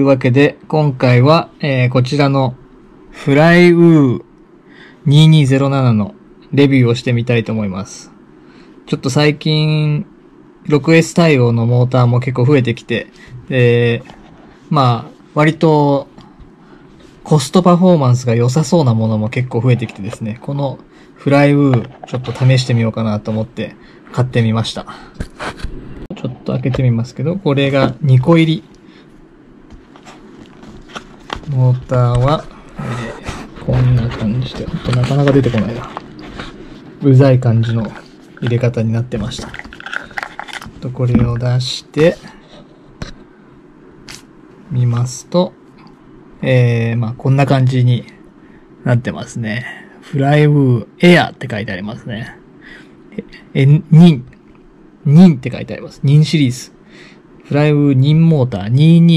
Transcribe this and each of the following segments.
わけで、今回は、こちらのフライウー2207のレビューをしてみたいと思います。ちょっと最近、6S 対応のモーターも結構増えてきて、割とコストパフォーマンスが良さそうなものも結構増えてきてですね、このフライウーちょっと試してみようかなと思って買ってみました。ちょっと開けてみますけど、これが2個入り。モーターは、こんな感じで、なかなか出てこないな。うざい感じの入れ方になってました。これを出して、見ますと、こんな感じになってますね。フライウーエアって書いてありますね。ニンって書いてあります。ニンシリーズ。フライウーニンモーター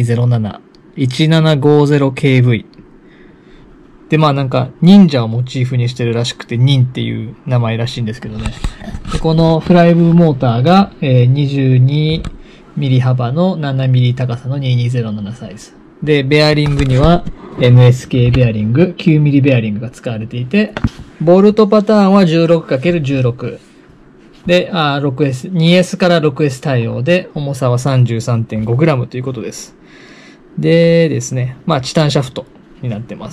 2207。1750kV。で、忍者をモチーフにしてるらしくて、ニンっていう名前らしいんですけどね。で、このフライブモーターが、22ミリ幅の7ミリ高さの2207サイズ。で、ベアリングには NSK ベアリング、9ミリベアリングが使われていて、ボルトパターンは 16×16。で、6S、2S から 6S 対応で、重さは 33.5g ということです。でですね、チタンシャフトになってます。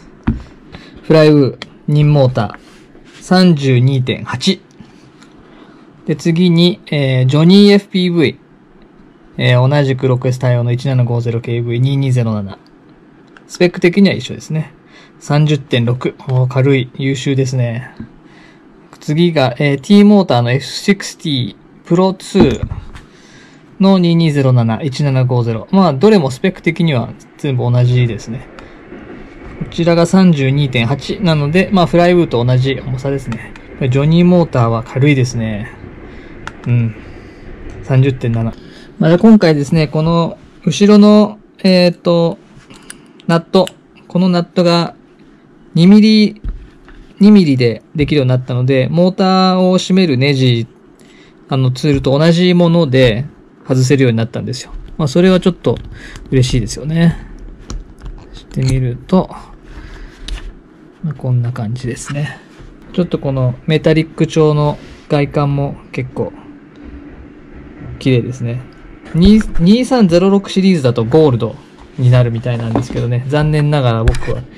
フライウー、ニンモーター、32.8。で、次に、ジョニー FPV、同じく 6S 対応の 1750kV2207。スペック的には一緒ですね。30.6。軽い、優秀ですね。次が、T モーターの F60 Pro 2。の2207、1750。どれもスペック的には全部同じですね。こちらが 32.8 なので、フライウーと同じ重さですね。ジョニーモーターは軽いですね。30.7。今回ですね、この、後ろの、ナット。このナットが2ミリでできるようになったので、モーターを締めるネジ、ツールと同じもので、外せるようになったんですよ。それはちょっと嬉しいですよね。してみると、こんな感じですね。ちょっとこのメタリック調の外観も結構綺麗ですね。2306シリーズだとゴールドになるみたいなんですけどね。残念ながら僕は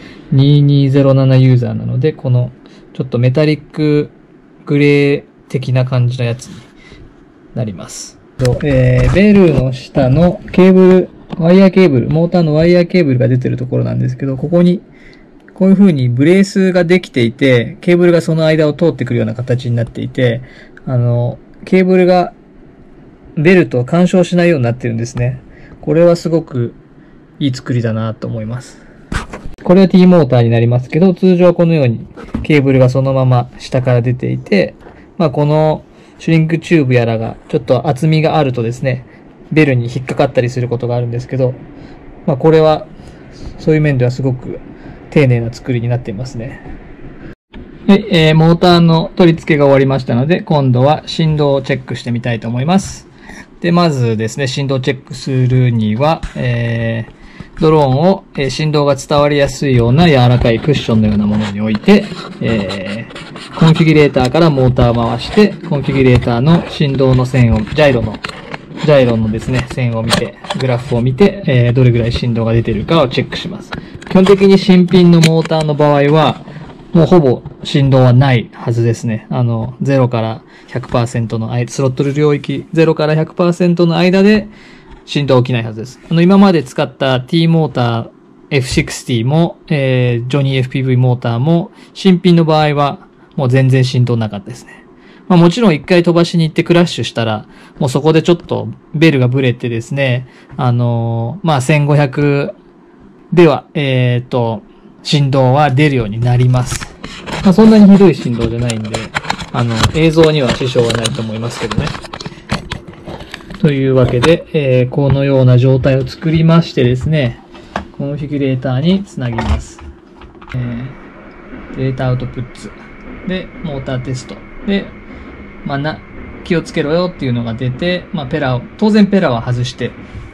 2207ユーザーなので、このちょっとメタリックグレー的な感じのやつになります。ベルの下のケーブル、ワイヤーケーブル、モーターのワイヤーケーブルが出てるところなんですけど、ここに、こういう風にブレースができていて、ケーブルがその間を通ってくるような形になっていて、ケーブルがベルと干渉しないようになってるんですね。これはすごくいい作りだなと思います。これは T モーターになりますけど、通常このようにケーブルがそのまま下から出ていて、このシュリンクチューブやらがちょっと厚みがあるとですね、ベルに引っかかったりすることがあるんですけど、これはそういう面ではすごく丁寧な作りになっていますね。はい、モーターの取り付けが終わりましたので、今度は振動をチェックしてみたいと思います。で、まずですね、振動をチェックするには、ドローンを、振動が伝わりやすいような柔らかいクッションのようなものに置いて、コンフィギュレーターからモーターを回して、コンフィギュレーターの振動の線を、ジャイロのですね、線を見て、グラフを見て、どれぐらい振動が出ているかをチェックします。基本的に新品のモーターの場合は、もうほぼ振動はないはずですね。0から 100% の間、スロットル領域0から 100% の間で振動起きないはずです。今まで使った T モーター F60 も、ジョニー FPV モーターも、新品の場合はもう全然振動なかったですね。もちろん一回飛ばしに行ってクラッシュしたら、もうそこでちょっとベルがブレてですね、1500では、振動は出るようになります。そんなにひどい振動じゃないんで、映像には支障はないと思いますけどね。というわけで、このような状態を作りましてですね、コンフィギュレーターにつなぎます。データアウトプッツ。で、モーターテスト。で、気をつけろよっていうのが出て、当然ペラは外して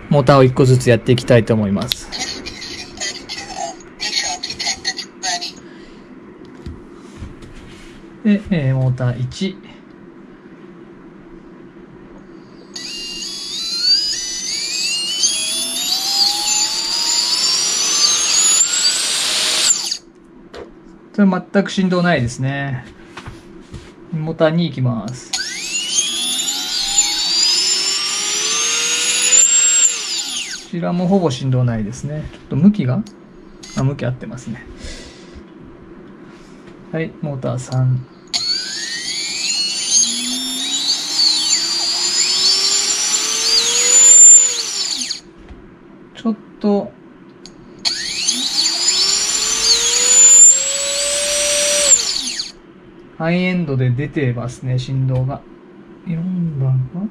モーターを1個ずつやっていきたいと思います。で、モーター1。それ全く振動ないですね。モーター2行きます。こちらもほぼ振動ないですね。ちょっと向きが向き合ってますね。はい、モーター3。ちょっと、ハイエンドで出てますね、振動が。4番は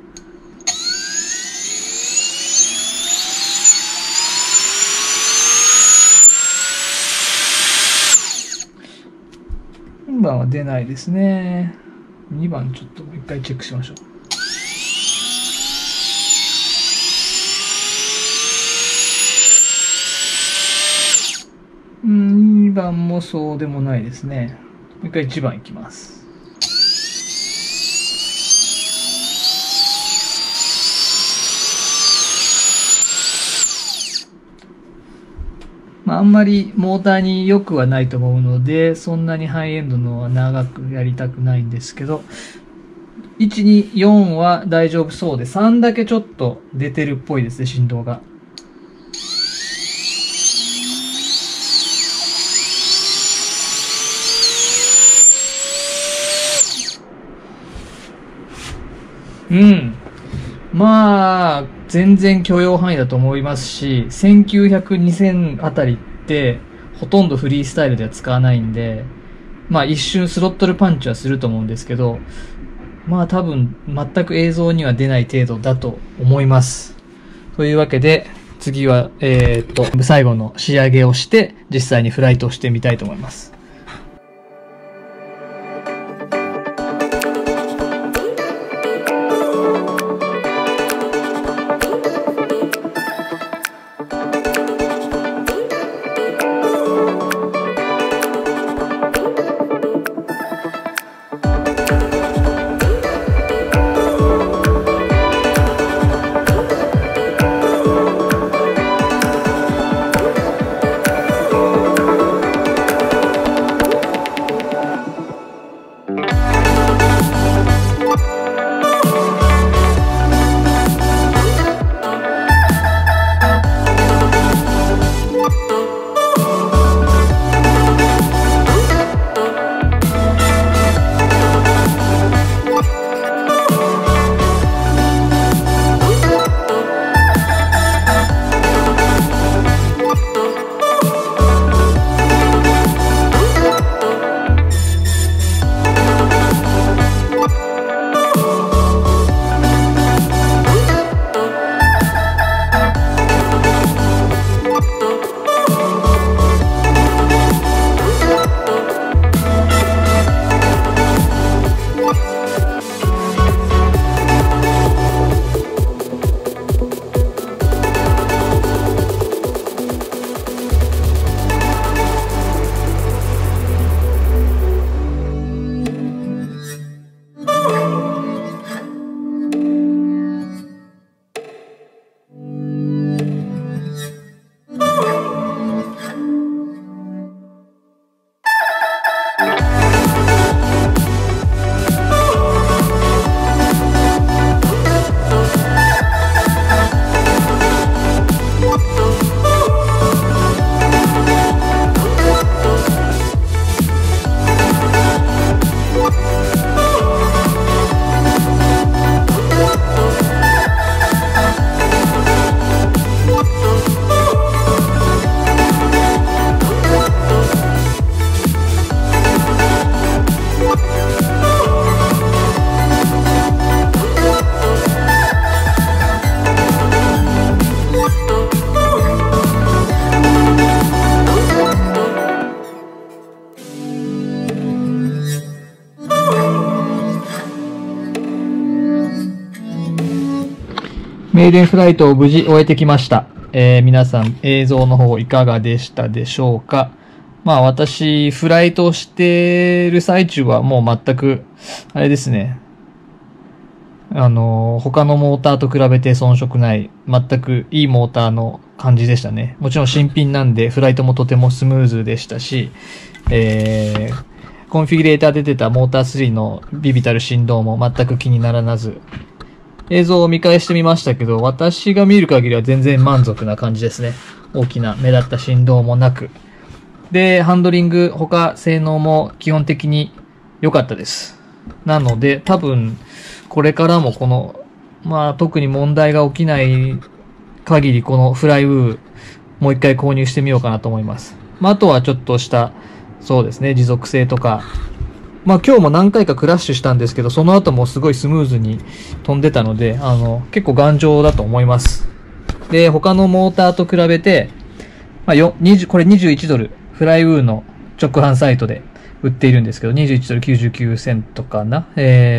4番は出ないですね。2番ちょっともう一回チェックしましょう。2番もそうでもないですね。もう一回1番いきます。あんまりモーターに良くはないと思うので、そんなにハイエンドのは長くやりたくないんですけど、1、2、4は大丈夫そうで、3だけちょっと出てるっぽいですね、振動が。まあ、全然許容範囲だと思いますし、1900、2000あたりってほとんどフリースタイルでは使わないんで、まあ一瞬スロットルパンチはすると思うんですけど、まあ多分全く映像には出ない程度だと思います。というわけで、次は、最後の仕上げをして、実際にフライトをしてみたいと思います。 メイデンフライトを無事終えてきました。皆さん映像の方いかがでしたでしょうか。まあ私、フライトをしてる最中はもう全く、あれですね。他のモーターと比べて遜色ない、全くいいモーターの感じでしたね。もちろん新品なんで、フライトもとてもスムーズでしたし、コンフィギュレーターで出たモーター3のビビたる振動も全く気にならず、映像を見返してみましたけど、私が見る限りは全然満足な感じですね。大きな目立った振動もなく。で、ハンドリング、他性能も基本的に良かったです。なので、多分、これからもこの、まあ特に問題が起きない限りこのフライウー、もう一回購入してみようかなと思います。まああとはちょっとした、そうですね、持続性とか、まあ今日も何回かクラッシュしたんですけど、その後もすごいスムーズに飛んでたので、結構頑丈だと思います。で、他のモーターと比べて、まあこれ21ドル、フライウーの直販サイトで売っているんですけど、21ドル99セントかな。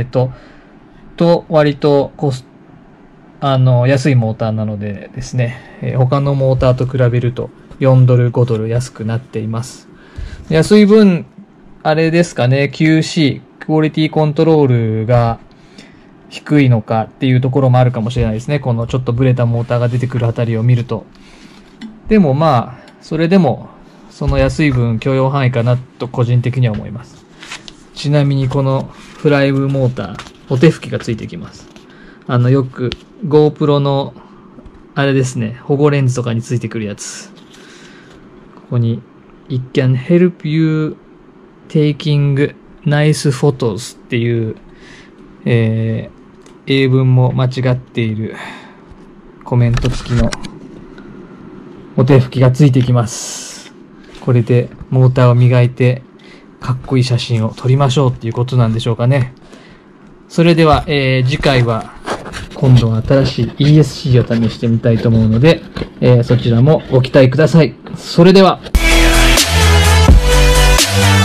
割と安いモーターなのでですね、他のモーターと比べると4ドル、5ドル安くなっています。安い分、あれですかね、QC、クオリティコントロールが低いのかっていうところもあるかもしれないですね。このちょっとブレたモーターが出てくるあたりを見ると。でもまあ、それでも、その安い分許容範囲かなと個人的には思います。ちなみにこのフライブモーター、お手拭きがついてきます。よく GoPro の、あれですね、保護レンズとかについてくるやつ。ここに、It can help you taking nice photos っていう、英文も間違っているコメント付きのお手拭きがついてきます。これでモーターを磨いてかっこいい写真を撮りましょうっていうことなんでしょうかね。それでは、次回は今度は新しい ESC を試してみたいと思うので、そちらもご期待ください。それでは。